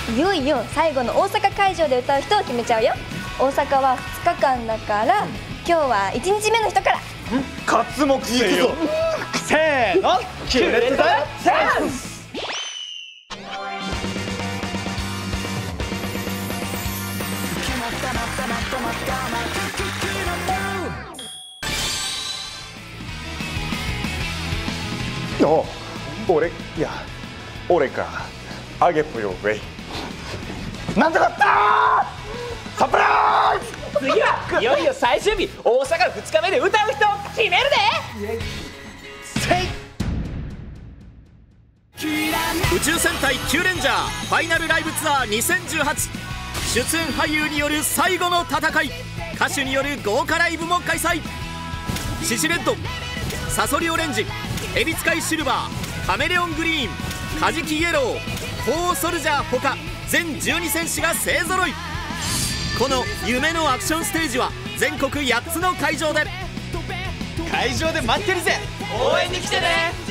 いよいよ最後の大阪会場で歌う人を決めちゃうよ。大阪は2日間だから、今日は1日目の人から。 刮目せよ。せーの、キュレットチャンス。 お、俺か、あげぽよウェイ。なんとかったー、サプライズ。 次はいよいよ最終日、大阪2日目で歌う人を決めるで。 宇宙戦隊キュウレンジャーファイナルライブツアー2018、出演俳優による最後の戦い、歌手による豪華ライブも開催。シシレッド、サソリオレンジ、エビ使いシルバー、カメレオングリーン、カジキイエロー、フォーソルジャーほか全12選手が勢ぞろい。この夢のアクションステージは全国8つの会場で待ってるぜ。 応援に来てね。